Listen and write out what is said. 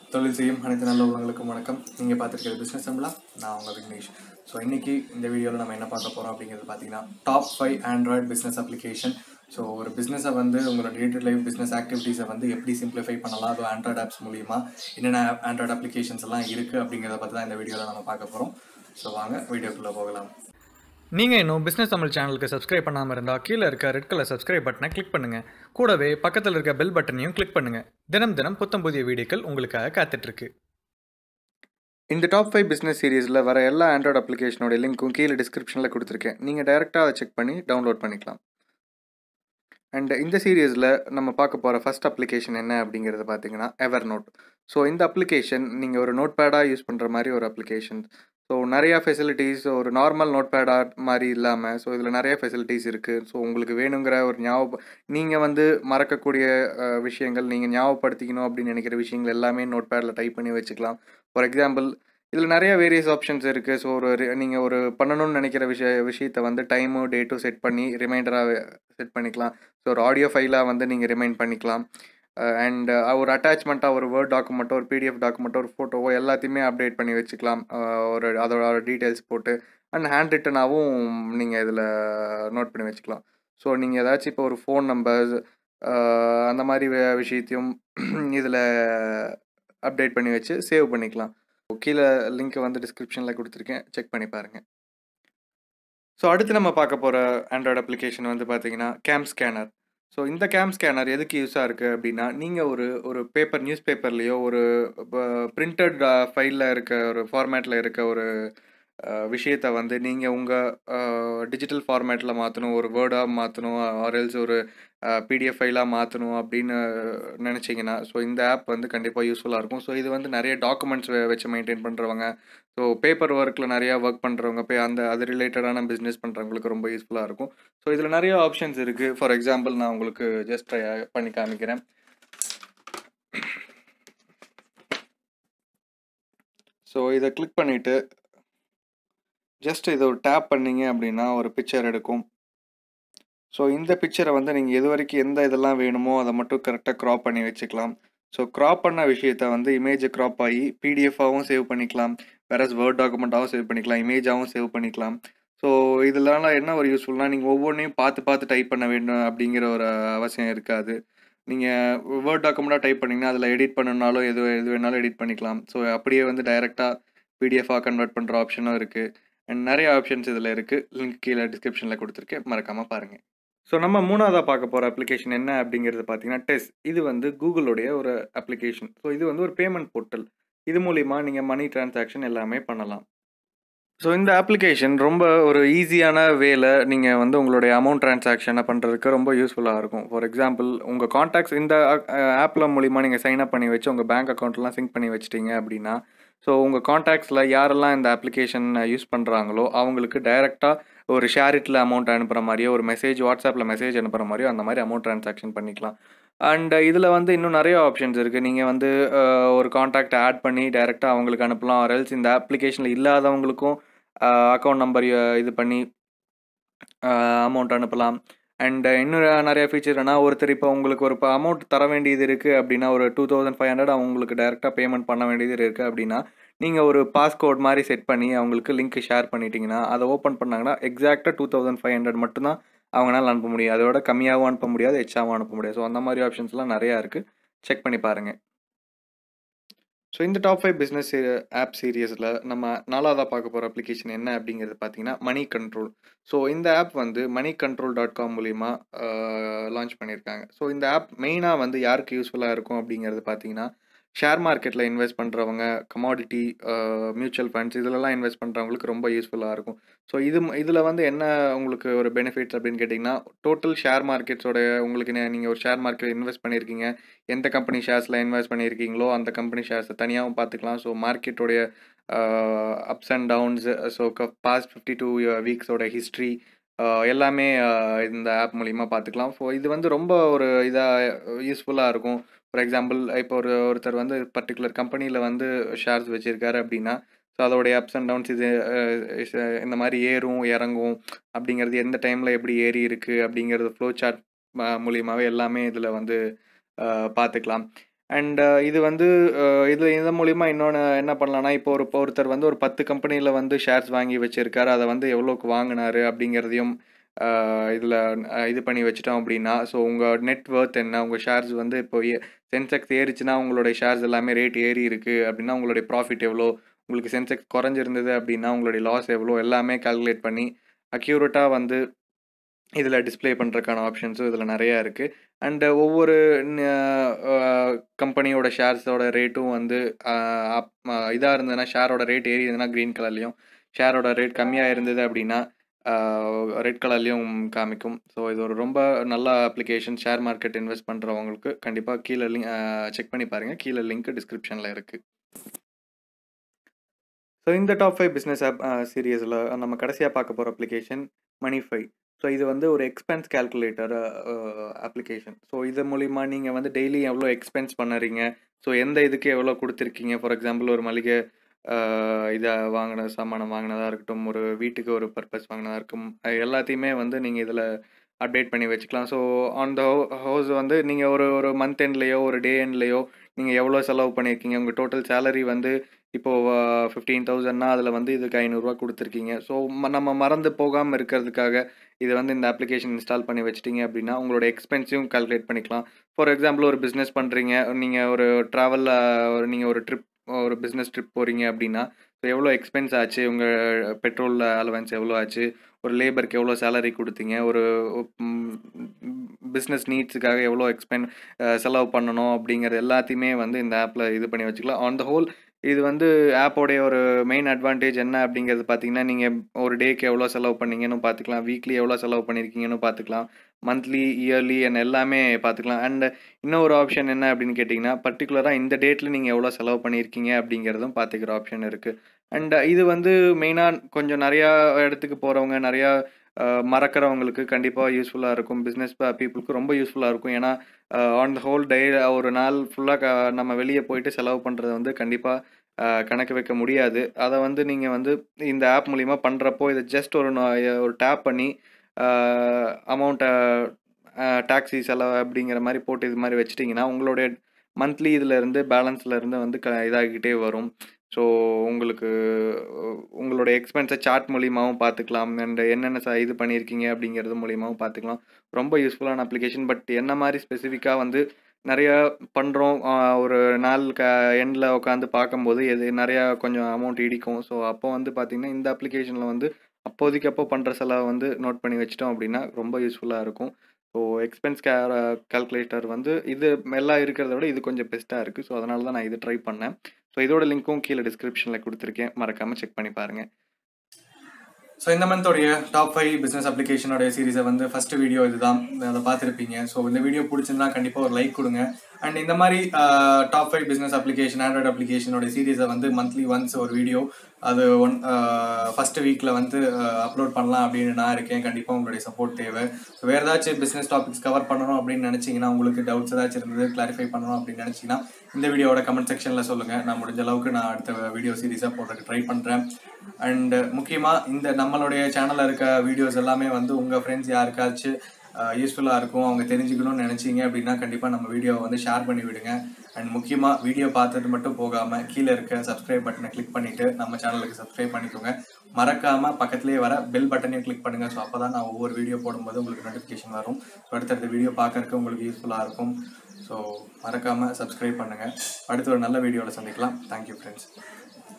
தொழில் செய்யும் அனைத்து நல்ல உள்ளவங்களுக்கும் வணக்கம். நீங்கள் பார்த்துருக்கிறது பிஸ்னஸ் சம்பளா. நான் உங்கள் விக்னேஷ். ஸோ இன்றைக்கி இந்த வீடியோவில் நம்ம என்ன பார்க்க போகிறோம் அப்படிங்கிறது பார்த்தீங்கன்னா, top 5 android business application. So ஒரு பிஸ்னஸை வந்து உங்களோட டே டு லைஃப் பிஸ்னஸ் ஆக்டிவிட்டீஸை வந்து எப்படி சிம்பிளிஃபை பண்ணலாம், அதுவும் ஆண்ட்ராய்டு ஆப்ஸ் மூலிமா என்னென்ன ஆண்ட்ராய்டு அப்ளிகேஷன்ஸ் எல்லாம் இருக்குது அப்படிங்கிறத பற்றி தான் இந்த வீடியோவில் நம்ம பார்க்க போகிறோம். ஸோ வாங்க வீடியோக்குள்ளே போகலாம். நீங்கள் இன்னும் பிஸ்னஸ் தமிழ் சேனலுக்கு சப்ஸ்கிரைப் பண்ணாமல் இருந்தால் கீழே இருக்க ரெட் கலர் சப்ஸ்கிரைப் பட்டனை கிளிக் பண்ணுங்கள். கூடவே பக்கத்தில் இருக்க பெல் பட்டனையும் கிளிக் பண்ணுங்கள். தினம் புத்தம் புதிய வீடியோக்கள் உங்களுக்காக காத்துட்ருக்கு. இந்த டாப் 5 பிஸ்னஸ் சீரீஸில் வர எல்லா ஆண்ட்ராய்டு அப்ளிகேஷனோட லிங்க்கும் கீழே டிஸ்கிரிப்ஷனில் கொடுத்துருக்கேன். நீங்கள் டைரெக்டாக அதை செக் பண்ணி டவுன்லோட் பண்ணிக்கலாம். அண்ட் இந்த சீரீஸில் நம்ம பார்க்க போகிற ஃபஸ்ட் அப்ளிகேஷன் என்ன அப்படிங்கிறது பார்த்தீங்கன்னா எவர்நோட். ஸோ இந்த அப்ளிகேஷன் நீங்கள் ஒரு நோட் பேடாக யூஸ் பண்ணுற மாதிரி ஒரு அப்ளிகேஷன். ஸோ நிறையா ஃபெசிலிட்டிஸ் ஒரு நார்மல் நோட் பேடாக மாதிரி இல்லாமல் ஸோ இதில் நிறைய ஃபெசிலிட்டிஸ் இருக்குது. ஸோ உங்களுக்கு வேணுங்கிற ஒரு நீங்கள் வந்து மறக்கக்கூடிய விஷயங்கள், நீங்கள் ஞாபகப்படுத்திக்கணும் அப்படின்னு நினைக்கிற விஷயங்கள் எல்லாமே நோட் பேடில் டைப் பண்ணி வச்சுக்கலாம். ஃபார் எக்ஸாம்பிள் இதில் நிறைய வேரியஸ் ஆப்ஷன்ஸ் இருக்குது. ஸோ நீங்கள் ஒரு பண்ணணும்னு நினைக்கிற விஷயத்தை வந்து டைமும் டேட்டும் செட் பண்ணி ரிமைண்டராக செட் பண்ணிக்கலாம். ஸோ ஒரு ஆடியோ ஃபைலாக வந்து நீங்கள் ரிமைண்ட் பண்ணிக்கலாம். அண்ட் ஒரு அட்டாச்மெண்ட்டாக ஒரு வேர்ட் டாக்குமெண்ட்டோ, ஒரு பிடிஎஃப் டாக்குமெண்ட்டோ, ஒரு ஃபோட்டோவோ எல்லாத்தையுமே அப்டேட் பண்ணி வச்சுக்கலாம். அதோட டீட்டெயில்ஸ் போட்டு அண்ட் ஹேண்ட் ரிட்டனாகவும் நீங்கள் இதில் நோட் பண்ணி வச்சுக்கலாம். ஸோ நீங்கள் ஏதாச்சும் இப்போ ஒரு ஃபோன் நம்பர்ஸ் அந்த மாதிரி விஷயத்தையும் இதில் அப்டேட் பண்ணி வச்சு சேவ் பண்ணிக்கலாம். கீழே லிங்க்கை வந்து டிஸ்கிரிப்ஷனில் கொடுத்துருக்கேன், செக் பண்ணி பாருங்கள். ஸோ அடுத்து நம்ம பார்க்க போகிற ஆண்ட்ராய்டு அப்ளிகேஷன் வந்து பார்த்தீங்கன்னா கேம் ஸ்கேனர். ஸோ இந்த கேம் ஸ்கேனர் எதுக்கு யூஸாக இருக்குது அப்படின்னா, நீங்கள் ஒரு பேப்பர் நியூஸ் பேப்பர்லேயோ ஒரு பிரிண்டட் ஃபைலில் இருக்க ஒரு ஃபார்மேட்டில் இருக்க ஒரு விஷயத்தை வந்து நீங்கள் உங்கள் டிஜிட்டல் ஃபார்மேட்டில் மாற்றணும், ஒரு வேர்டாக மாற்றணும், ஆர்எல்ஸ் ஒரு பிடிஎஃப் ஃபைலாக மாற்றணும் அப்படின்னு நினச்சிங்கன்னா, ஸோ இந்த ஆப் வந்து கண்டிப்பாக யூஸ்ஃபுல்லாக இருக்கும். ஸோ இது வந்து நிறைய டாக்குமெண்ட்ஸ் வச்சு மெயின்டைன் பண்ணுறவங்க, ஸோ பேப்பர் ஒர்க்கில் நிறையா ஒர்க் பண்ணுறவங்க, அது ரிலேட்டடான பிஸ்னஸ் பண்ணுறவங்களுக்கு ரொம்ப யூஸ்ஃபுல்லாக இருக்கும். ஸோ இதில் நிறைய ஆப்ஷன்ஸ் இருக்குது. ஃபார் எக்ஸாம்பிள் நான் உங்களுக்கு ஜஸ்ட் ட்ரை பண்ணி காமிக்கிறேன். ஸோ இதை கிளிக் பண்ணிவிட்டு ஜஸ்ட் இதை ஒரு டேப் பண்ணிங்க அப்படின்னா ஒரு பிக்சர் எடுக்கும். ஸோ இந்த பிக்சரை வந்து நீங்கள் எது வரைக்கும் எந்த இதெல்லாம் வேணுமோ அதை மட்டும் கரெக்டாக க்ராப் பண்ணி வச்சுக்கலாம். ஸோ க்ராப் பண்ண விஷயத்தை வந்து இமேஜை க்ராப் ஆகி பிடிஎஃபாகவும் சேவ் பண்ணிக்கலாம், வேறஸ் வேர்ட் டாக்குமெண்ட்டாகவும் சேவ் பண்ணிக்கலாம், இமேஜாகவும் சேவ் பண்ணிக்கலாம். ஸோ இதனால என்ன ஒரு யூஸ்ஃபுல்னால், நீங்கள் ஒவ்வொன்றையும் பார்த்து டைப் பண்ண வேண்டும் அப்படிங்கிற ஒரு அவசியம் இருக்காது. நீங்கள் வேர்ட் டாக்குமெண்ட்டாக டைப் பண்ணிங்கன்னா அதில் எடிட் பண்ணணுனாலும் எது வேணாலும் எடிட் பண்ணிக்கலாம். ஸோ அப்படியே வந்து டைரெக்டாக பிடிஎஃபாக கன்வெர்ட் பண்ணுற ஆப்ஷனும் இருக்குது. அண்ட் நிறைய ஆப்ஷன்ஸ் இதில் இருக்குது. லிங்க் கீழே டிஸ்கிரிப்ஷனில் கொடுத்துருக்கேன், மறக்காமல் பாருங்கள். ஸோ நம்ம மூணாவதாக பார்க்க போகிற அப்ளிகேஷன் என்ன அப்படிங்கிறது பார்த்தீங்கன்னா டெஸ்ட். இது வந்து கூகுளுடைய ஒரு அப்ளிகேஷன். ஸோ இது வந்து ஒரு பேமெண்ட் போர்ட்டல். இது மூலிமா நீங்கள் மணி டிரான்சாக்ஷன் எல்லாமே பண்ணலாம். ஸோ இந்த அப்ளிகேஷன் ரொம்ப ஒரு ஈஸியான வேல நீங்கள் வந்து உங்களுடைய அமௌண்ட் ட்ரான்சாக்ஷனை பண்ணுறதுக்கு ரொம்ப யூஸ்ஃபுல்லாக இருக்கும். ஃபார் எக்ஸாம்பிள் உங்கள் காண்டாக்ட்ஸ் இந்த ஆப்பில் மூலிமா நீங்கள் சைன் அப் பண்ணி வச்சு உங்கள் பேங்க் அக்கௌண்ட்லாம் சிங்க் பண்ணி வச்சிட்டிங்க அப்படின்னா, ஸோ உங்கள் காண்டாக்ட்ஸில் யாரெல்லாம் இந்த அப்ளிகேஷன் யூஸ் பண்ணுறாங்களோ அவங்களுக்கு டைரெக்டாக ஒரு ஷேரிட்டில் அமௌண்ட் அனுப்புகிற மாதிரியோ, ஒரு மெசேஜ் வாட்ஸ்அப்பில் மெசேஜ் அனுப்புகிற மாதிரியோ அந்த மாதிரி அமௌண்ட் ட்ரான்சாக்ஷன் பண்ணிக்கலாம். அண்ட் இதில் வந்து இன்னும் நிறைய ஆப்ஷன்ஸ் இருக்குது. நீங்கள் வந்து ஒரு காண்டாக்ட் ஆட் பண்ணி டைரெக்டாக அவங்களுக்கு அனுப்பலாம். ஆர் இந்த அப்ளிகேஷனில் இல்லாதவங்களுக்கும் அக்கௌண்ட் நம்பர் இது பண்ணி அமௌண்ட் அனுப்பலாம். அண்ட் இன்னும் நிறைய ஃபீச்சர் என்னன்னா, ஒருத்தர் இப்போ உங்களுக்கு ஒரு அமௌண்ட் தர வேண்டியது இருக்குது அப்படின்னா, ஒரு 2500 அவங்களுக்கு டைரெக்டாக பேமெண்ட் பண்ண வேண்டியது இருக்குது அப்படின்னா, நீங்கள் ஒரு பாஸ்கோட் மாதிரி செட் பண்ணி அவங்களுக்கு லிங்க் ஷேர் பண்ணிட்டீங்கன்னா, அதை ஓப்பன் பண்ணாங்கன்னா எக்ஸாக்டாக 2500 மட்டும்தான் அவங்களால அனுப்ப முடியும். அதோட கம்மியாகவும் அனுப்ப முடியாது, எச்சாகவும் அனுப்ப முடியாது. ஸோ அந்த மாதிரி ஆப்ஷன்ஸ்லாம் நிறையா இருக்குது, செக் பண்ணி பாருங்கள். ஸோ இந்த டாப் 5 பிஸ்னஸ் ஆப் சீரியஸில் நம்ம நாலாவதாக பார்க்க போகிற அப்ளிகேஷன் என்ன அப்படிங்கிறது பார்த்தீங்கன்னா மணி கண்ட்ரோல். ஸோ இந்த ஆப் வந்து moneycontrol.com மூலிமா லான்ச் பண்ணியிருக்காங்க. ஸோ இந்த ஆப் மெயினாக வந்து யாருக்கு யூஸ்ஃபுல்லாக இருக்கும் அப்படிங்கிறது பார்த்தீங்கன்னா, ஷேர் மார்க்கெட்டில் இன்வெஸ்ட் பண்ணுறவங்க, கமாடிட்டி, மியூச்சுவல் ஃபண்ட்ஸ் இதிலலாம் இன்வெஸ்ட் பண்ணுறவங்களுக்கு ரொம்ப யூஸ்ஃபுல்லாக இருக்கும். ஸோ இதில் வந்து என்ன உங்களுக்கு ஒரு பெனிஃபிட்ஸ் அப்படின்னு கேட்டிங்கன்னா, டோட்டல் ஷேர் மார்க்கெட்ஸோட உங்களுக்கு நீங்கள் ஒரு ஷேர் மார்க்கெட் இன்வெஸ்ட் பண்ணியிருக்கீங்க, எந்த கம்பெனி ஷேர்ஸில் இன்வெஸ்ட் பண்ணியிருக்கீங்களோ அந்த கம்பெனி ஷேர்ஸை தனியாகவும் பார்த்துக்கலாம். ஸோ மார்க்கெட்டோடைய ups and downs, so past 52 வீக்ஸோட ஹிஸ்ட்ரி எல்லாமே இந்த ஆப் மூலிமா பார்த்துக்கலாம். ஸோ இது வந்து ரொம்ப ஒரு யூஸ்ஃபுல்லாக இருக்கும். ஃபார் எக்ஸாம்பிள் இப்போ ஒருத்தர் வந்து பர்டிகுலர் கம்பெனியில் வந்து ஷேர்ஸ் வச்சுருக்காரு அப்படின்னா, ஸோ அதோடைய அப்ஸ் அண்ட் டவுன்ஸ் இந்த மாதிரி ஏறும் இறங்கும் அப்படிங்கிறது, எந்த டைமில் எப்படி ஏறி இருக்குது அப்படிங்கிறது ஃப்ளோ சார்ட் மூலியமாகவே எல்லாமே இதில் வந்து பார்த்துக்கலாம். அண்ட் இது வந்து இது மூலிமா இன்னொன்று என்ன பண்ணலான்னா, இப்போ ஒருத்தர் வந்து ஒரு 10 கம்பெனியில் வந்து ஷேர்ஸ் வாங்கி வச்சுருக்காரு. அதை வந்து எவ்வளோக்கு வாங்கினாரு அப்படிங்கிறதையும் இதில் இது பண்ணி வச்சுட்டோம் அப்படின்னா, ஸோ உங்கள் நெட் ஒர்த் என்ன, உங்கள் ஷேர்ஸ் வந்து இப்போ சென்செக்ஸ் ஏறிச்சுன்னா உங்களுடைய ஷேர்ஸ் எல்லாமே ரேட் ஏறி இருக்குது அப்படின்னா உங்களுடைய ப்ராஃபிட் எவ்வளோ, உங்களுக்கு சென்செக்ஸ் குறைஞ்சிருந்தது அப்படின்னா உங்களுடைய லாஸ் எவ்வளோ, எல்லாமே கால்குலேட் பண்ணி அக்யூரேட்டாக வந்து இதில் டிஸ்ப்ளே பண்ணுறதுக்கான ஆப்ஷன்ஸும் இதில் நிறையா இருக்குது. அண்டு ஒவ்வொரு கம்பெனியோட ஷேர்ஸோட ரேட்டும் வந்து இதாக இருந்ததுன்னா, ஷேரோட ரேட் ஏறி இருந்ததுன்னா க்ரீன் கலர்லேயும், ஷேரோட ரேட் கம்மியாக இருந்தது அப்படின்னா ரெட் கலர்லேயும் காமிக்கும். ஸோ இது ஒரு ரொம்ப நல்ல அப்ளிகேஷன். ஷேர் மார்க்கெட் இன்வெஸ்ட் பண்ணுறவங்களுக்கு கண்டிப்பாக கீழே செக் பண்ணி பாருங்கள். கீழே லிங்க் டிஸ்கிரிப்ஷனில் இருக்குது. ஸோ இந்த டாப் 5 பிஸ்னஸ் ஆப் சீரியஸில் நம்ம கடைசியாக பார்க்க போகிற அப்ளிகேஷன் மணிஃபை. ஸோ இது வந்து ஒரு எக்ஸ்பென்ஸ் கேல்குலேட்டர் அப்ளிகேஷன். ஸோ இது மூலிமா நீங்கள் வந்து டெய்லி எவ்வளோ எக்ஸ்பென்ஸ் பண்ணுறீங்க, ஸோ எந்த இதுக்கு எவ்வளோ கொடுத்துருக்கீங்க, ஃபார் எக்ஸாம்பிள் ஒரு மளிகை இதை சாமானம் வாங்கினதாக இருக்கட்டும், ஒரு வீட்டுக்கு ஒரு பர்பஸ் வாங்கினதாக இருக்கும், எல்லாத்தையுமே வந்து நீங்கள் இதில் அப்டேட் பண்ணி வச்சுக்கலாம். ஸோ ஆன் த ஹவுஸ் வந்து நீங்கள் ஒரு மந்த் எண்ட்லேயோ ஒரு டே எண்ட்லேயோ நீங்கள் எவ்வளோ செலவு பண்ணியிருக்கீங்க, உங்கள் டோட்டல் சேலரி வந்து இப்போது 15,000னா அதில் வந்து இதுக்கு 500 கொடுத்துருக்கீங்க. ஸோ நம்ம மறந்து போகாமல் இருக்கிறதுக்காக இதை வந்து இந்த அப்ளிகேஷன் இன்ஸ்டால் பண்ணி வச்சிட்டிங்க அப்படின்னா உங்களோட எக்ஸ்பென்ஸையும் கால்குலேட் பண்ணிக்கலாம். ஃபார் எக்ஸாம்பிள் ஒரு பிஸ்னஸ் பண்ணுறீங்க, நீங்கள் ஒரு ட்ராவலில் நீங்கள் ஒரு பிஸ்னஸ் ட்ரிப் போகிறீங்க அப்படின்னா ஸோ எவ்வளோ எக்ஸ்பென்ஸ் ஆச்சு, உங்கள் பெட்ரோல் அலவன்ஸ் எவ்வளோ ஆச்சு, ஒரு லேபருக்கு எவ்வளோ சேலரி கொடுத்தீங்க, ஒரு பிஸ்னஸ் நீட்ஸுக்காக எவ்வளோ செலவு பண்ணணும் அப்படிங்கிறது எல்லாத்தையுமே வந்து இந்த ஆப்பில் இது பண்ணி வச்சுக்கலாம். ஆன் த ஹோல் இது வந்து ஆப்போடைய ஒரு மெயின் அட்வான்டேஜ் என்ன அப்படிங்கிறது பார்த்தீங்கன்னா, நீங்கள் ஒரு டேக்கு எவ்வளோ செலவு பண்ணீங்கன்னு பார்த்துக்கலாம், வீக்லி எவ்வளோ செலவு பண்ணியிருக்கீங்கன்னு பார்த்துக்கலாம், மந்த்லி, இயர்லி எல்லாமே பார்த்துக்கலாம். அண்ட் இன்னொரு ஆப்ஷன் என்ன அப்படின்னு கேட்டிங்கன்னா, பர்டிகுலராக இந்த டேட்டில் நீங்கள் எவ்வளோ செலவு பண்ணியிருக்கீங்க அப்படிங்கிறதும் பார்த்துக்கிற ஆப்ஷன் இருக்குது. அண்ட் இது வந்து மெயினாக கொஞ்சம் நிறையா இடத்துக்கு போகிறவங்க, நிறையா மறக்கிறவங்களுக்கு கண்டிப்பாக யூஸ்ஃபுல்லாக இருக்கும். பிஸ்னஸ் பீப்புளுக்கு ரொம்ப யூஸ்ஃபுல்லாக இருக்கும். ஏன்னா ஆன் த ஹோல் டே ஒரு நாள் ஃபுல்லாக நம்ம வெளியே போயிட்டு செலவு பண்ணுறது வந்து கண்டிப்பாக கணக்கு வைக்க முடியாது. அதை வந்து நீங்கள் வந்து இந்த ஆப் மூலிமா பண்ணுறப்போ இதை ஜஸ்ட் ஒரு டேப் பண்ணி அமௌண்ட்டை டாக்ஸி செலவு அப்படிங்கிற மாதிரி போட்டு இது மாதிரி வச்சிட்டிங்கன்னா உங்களுடைய மந்த்லி இதிலேருந்து பேலன்ஸ்லேருந்து வந்து இதாகிக்கிட்டே வரும். ஸோ உங்களுக்கு உங்களோட எக்ஸ்பென்ஸை சார்ட் மூலியமாகவும் பார்த்துக்கலாம். அண்ட் என்னென்ன இது பண்ணியிருக்கீங்க அப்படிங்கிறது மூலியமாகவும் பார்த்துக்கலாம். ரொம்ப யூஸ்ஃபுல்லான அப்ளிகேஷன். பட் என்ன மாதிரி ஸ்பெசிஃபிக்காக வந்து நிறையா பண்ணுறோம், ஒரு நாள் எண்டில் உட்காந்து பார்க்கும்போது நிறையா கொஞ்சம் அமௌண்ட் இடிக்கும். ஸோ அப்போ வந்து பார்த்திங்கன்னா இந்த அப்ளிகேஷனில் வந்து அப்போதைக்கு அப்போ பண்ணுற செலவை வந்து நோட் பண்ணி வச்சிட்டோம் அப்படின்னா ரொம்ப யூஸ்ஃபுல்லாக இருக்கும். ஸோ எக்ஸ்பென்ஸ் கால்குலேட்டர் வந்து இது எல்லாம் இருக்கிறத விட இது கொஞ்சம் பெஸ்ட்டாக இருக்குது. ஸோ அதனால தான் நான் இது ட்ரை பண்ணேன். ஸோ இதோட லிங்க்கும் கீழே டிஸ்கிரிப்ஷனில் கொடுத்துருக்கேன், மறக்காமல் செக் பண்ணி பாருங்கள். ஸோ இந்த மந்தோடைய டாப் 5 பிஸ்னஸ் அப்ளிகேஷனோடைய சீரீஸை வந்து ஃபர்ஸ்ட் வீடியோ இதுதான், அதை பார்த்துருப்பீங்க. ஸோ இந்த வீடியோ பிடிச்சிருந்தா கண்டிப்பாக ஒரு லைக் கொடுங்க. அண்ட் இந்த மாதிரி டாப் 5 பிஸ்னஸ் அப்ளிகேஷன், ஆண்ட்ராய்டு அப்ளிகேஷனோட சீரீஸை வந்து மந்த்லி ஒன்ஸ் ஒரு வீடியோ அது ஃபர்ஸ்ட் வீக்கில் வந்து அப்லோட் பண்ணலாம் அப்படின்னு நான் இருக்கேன். கண்டிப்பாக உங்களுடைய சப்போர்ட் தேவை. ஸோ வேறு ஏதாச்சும் பிஸ்னஸ் டாபிக்ஸ் கவர் பண்ணணும் அப்படின்னு நினச்சிங்கன்னா, உங்களுக்கு டவுட்ஸ் ஏதாச்சும் இருந்தது கிளாரிஃபை பண்ணணும் அப்படின்னு நினச்சிங்கன்னா இந்த வீடியோட கமெண்ட் செக்ஷனில் சொல்லுங்கள். நான் முடிஞ்ச அளவுக்கு நான் அடுத்த வீடியோ சீரீஸாக போடுறதுக்கு ட்ரை பண்ணுறேன். அண்ட் முக்கியமாக இந்த நம்மளுடைய சேனலில் இருக்க வீடியோஸ் எல்லாமே வந்து உங்கள் ஃப்ரெண்ட்ஸ் யாருக்காச்சும் யூஸ்ஃபுல்லாக இருக்கும், அவங்க தெரிஞ்சுக்கணும்னு நினச்சிங்க அப்படின்னா கண்டிப்பாக நம்ம வீடியோவை வந்து ஷேர் பண்ணி விடுங்க. அண்ட் முக்கியமாக வீடியோ பார்த்துட்டு மட்டும் போகாமல் கீழே இருக்க சப்ஸ்கிரைப் பட்டனை கிளிக் பண்ணிவிட்டு நம்ம சேனலுக்கு சப்ஸ்கிரைப் பண்ணிக்கோங்க. மறக்காமல் பக்கத்துலேயே வர பெல் பட்டனையும் கிளிக் பண்ணுங்கள். ஸோ அப்போ தான் நான் ஒவ்வொரு வீடியோ போடும்போது உங்களுக்கு நோட்டிஃபிகேஷன் வரும். ஸோ அடுத்தடுத்த வீடியோ பார்க்கறதுக்கு உங்களுக்கு யூஸ்ஃபுல்லாக இருக்கும். ஸோ மறக்காமல் சப்ஸ்கிரைப் பண்ணுங்கள். அடுத்து ஒரு நல்ல வீடியோவில் சந்திக்கலாம். Thank you friends.